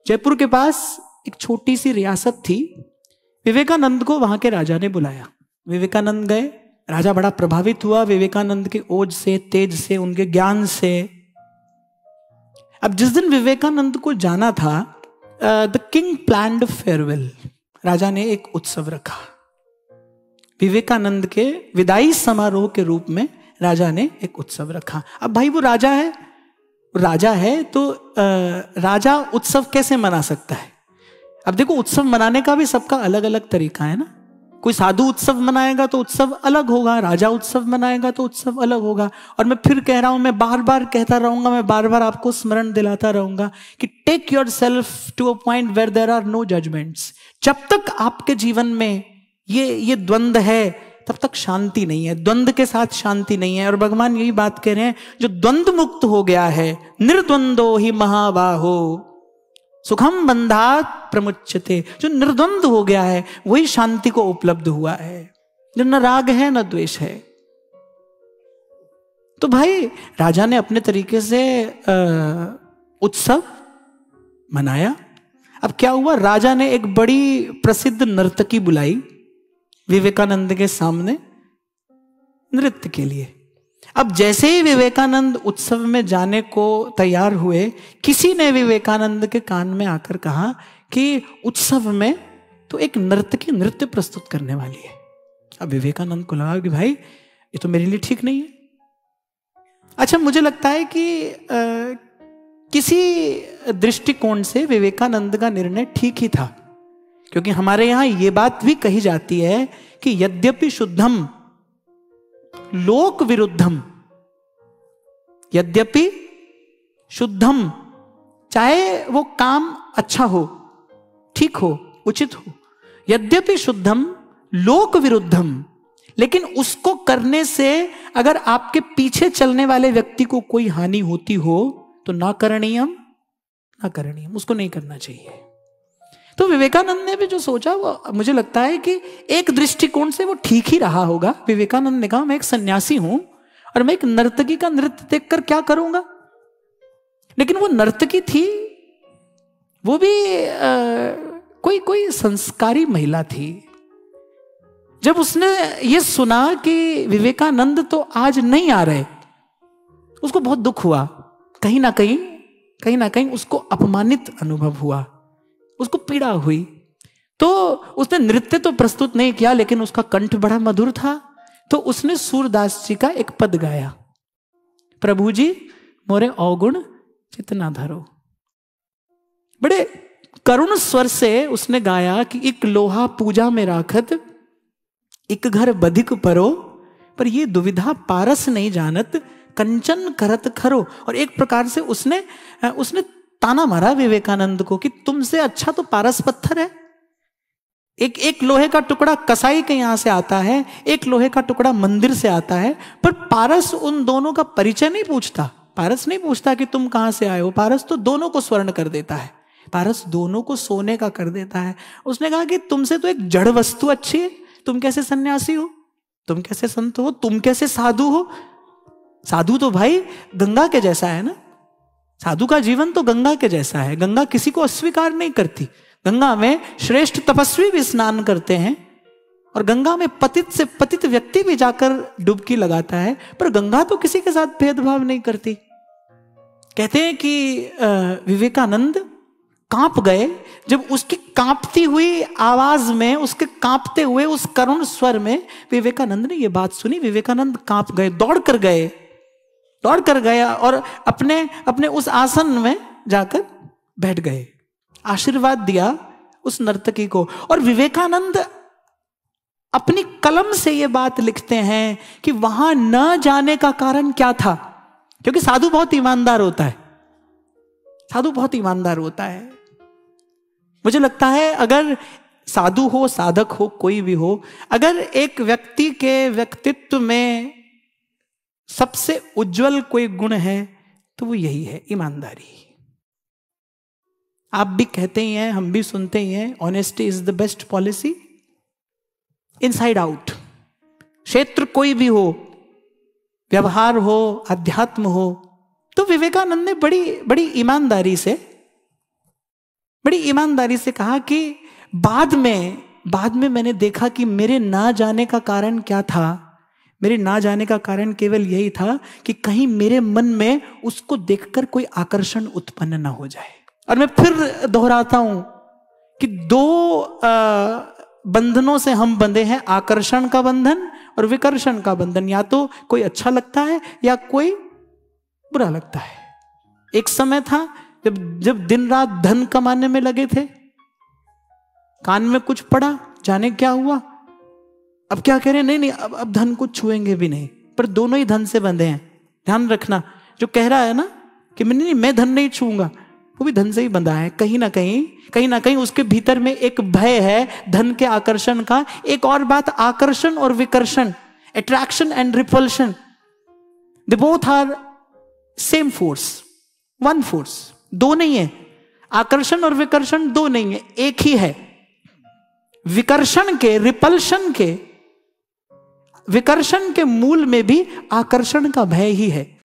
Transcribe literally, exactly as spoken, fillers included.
जयपुर के पास एक छोटी सी रियासत थी। विवेकानंद को वहां के राजा ने बुलाया। विवेकानंद गए, राजा बड़ा प्रभावित हुआ विवेकानंद के ओज से, तेज से, उनके ज्ञान से। अब जिस दिन विवेकानंद को जाना था, द किंग प्लान्ड फेयरवेल, राजा ने एक उत्सव रखा। विवेकानंद के विदाई समारोह के रूप में राजा ने एक उत्सव रखा। अब भाई वो राजा है, राजा है तो आ, राजा उत्सव कैसे मना सकता है? अब देखो, उत्सव मनाने का भी सबका अलग अलग तरीका है ना। कोई साधु उत्सव मनाएगा तो उत्सव अलग होगा, राजा उत्सव मनाएगा तो उत्सव अलग होगा। और मैं फिर कह रहा हूं, मैं बार बार कहता रहूंगा, मैं बार बार आपको स्मरण दिलाता रहूंगा कि take yourself to a point where there are no judgements. जब तक आपके जीवन में ये ये द्वंद्व है, तब तक शांति नहीं है, द्वंद्व के साथ शांति नहीं है। और भगवान यही बात कह रहे हैं, जो द्वंद्व मुक्त हो गया है, निर्द्वंदो ही महाबाहो सुखम बंधात प्रमुच्यते, जो निर्द्वंद हो गया है वही शांति को उपलब्ध हुआ है, जो न राग है न द्वेष है। तो भाई राजा ने अपने तरीके से उत्सव मनाया। अब क्या हुआ, राजा ने एक बड़ी प्रसिद्ध नर्तकी बुलाई विवेकानंद के सामने नृत्य के लिए। अब जैसे ही विवेकानंद उत्सव में जाने को तैयार हुए, किसी ने विवेकानंद के कान में आकर कहा कि उत्सव में तो एक नर्तकी नृत्य प्रस्तुत करने वाली है। अब विवेकानंद को लगा कि भाई ये तो मेरे लिए ठीक नहीं है। अच्छा, मुझे लगता है कि आ, किसी दृष्टिकोण से विवेकानंद का निर्णय ठीक ही था, क्योंकि हमारे यहां ये बात भी कही जाती है कि यद्यपि शुद्धम लोक विरुद्धम, यद्यपि शुद्धम, चाहे वो काम अच्छा हो, ठीक हो, उचित हो, यद्यपि शुद्धम लोक विरुद्धम, लेकिन उसको करने से अगर आपके पीछे चलने वाले व्यक्ति को कोई हानि होती हो तो ना करणीयम ना करणीयम, उसको नहीं करना चाहिए। तो विवेकानंद ने भी जो सोचा वो मुझे लगता है कि एक दृष्टिकोण से वो ठीक ही रहा होगा। विवेकानंद ने कहा, मैं एक सन्यासी हूं और मैं एक नर्तकी का नृत्य देखकर क्या करूंगा। लेकिन वो नर्तकी थी, वो भी आ, कोई कोई संस्कारी महिला थी। जब उसने ये सुना कि विवेकानंद तो आज नहीं आ रहे, उसको बहुत दुख हुआ, कहीं ना कहीं कहीं ना कहीं उसको अपमानित अनुभव हुआ, उसको पीड़ा हुई। तो उसने नृत्य तो प्रस्तुत नहीं किया, लेकिन उसका कंठ बड़ा मधुर था, तो उसने सूरदास जी का एक पद गाया, प्रभु जी मोरे अवगुण चितना धरो। बड़े करुण स्वर से उसने गाया कि एक लोहा पूजा में राखत, एक घर बधिक परो, पर ये दुविधा पारस नहीं जानत, कंचन करत खरो। और एक प्रकार से उसने उसने ताना मारा विवेकानंद को कि तुमसे अच्छा तो पारस पत्थर है। एक एक लोहे का टुकड़ा कसाई के यहां से आता है, एक लोहे का टुकड़ा मंदिर से आता है, पर पारस उन दोनों का परिचय नहीं पूछता। पारस नहीं पूछता कि तुम कहां से आए हो, पारस तो दोनों को स्वर्ण कर देता है, पारस दोनों को सोने का कर देता है। उसने कहा कि तुमसे तो एक जड़ वस्तु अच्छी है, तुम कैसे सन्यासी हो, तुम कैसे संत हो, तुम कैसे साधु हो। साधु तो भाई गंगा के जैसा है ना, साधु का जीवन तो गंगा के जैसा है। गंगा किसी को अस्वीकार नहीं करती, गंगा में श्रेष्ठ तपस्वी भी स्नान करते हैं, और गंगा में पतित से पतित व्यक्ति भी जाकर डुबकी लगाता है, पर गंगा तो किसी के साथ भेदभाव नहीं करती। कहते हैं कि विवेकानंद कांप गए जब उसकी कांपती हुई आवाज में, उसके कांपते हुए उस करुण स्वर में विवेकानंद ने यह बात सुनी। विवेकानंद कांप गए, दौड़ कर गए दौड़ कर गया और अपने अपने उस आसन में जाकर बैठ गए, आशीर्वाद दिया उस नर्तकी को। और विवेकानंद अपनी कलम से ये बात लिखते हैं कि वहां न जाने का कारण क्या था, क्योंकि साधु बहुत ईमानदार होता है, साधु बहुत ईमानदार होता है। मुझे लगता है अगर साधु हो, साधक हो, कोई भी हो, अगर एक व्यक्ति के व्यक्तित्व में सबसे उज्जवल कोई गुण है तो वो यही है, ईमानदारी। आप भी कहते ही हैं, हम भी सुनते ही हैं, honesty is the best policy inside out. क्षेत्र कोई भी हो, व्यवहार हो, अध्यात्म हो, तो विवेकानंद ने बड़ी बड़ी ईमानदारी से बड़ी ईमानदारी से कहा कि बाद में बाद में मैंने देखा कि मेरे ना जाने का कारण क्या था। मेरे ना जाने का कारण केवल यही था कि कहीं मेरे मन में उसको देखकर कोई आकर्षण उत्पन्न ना हो जाए। और मैं फिर दोहराता हूं कि दो आ, बंधनों से हम बंधे हैं, आकर्षण का बंधन और विकर्षण का बंधन। या तो कोई अच्छा लगता है या कोई बुरा लगता है। एक समय था जब जब दिन रात धन कमाने में लगे थे, कान में कुछ पड़ा, जाने क्या हुआ, अब क्या कह रहे हैं, नहीं नहीं अब अब धन को छुएंगे भी नहीं। पर दोनों ही धन से बंधे हैं। ध्यान रखना, जो कह रहा है ना कि मैं नहीं मैं धन नहीं छूऊंगा, वो भी धन से ही बंधा है। कहीं ना कहीं कहीं ना कहीं उसके भीतर में एक भय है धन के आकर्षण का। एक और बात, आकर्षण और विकर्षण, attraction and repulsion, they both are same force, one force, दो नहीं है। आकर्षण और विकर्षण दो नहीं है, एक ही है। विकर्षण के, रिपल्शन के, विकर्षण के मूल में भी आकर्षण का भय ही है।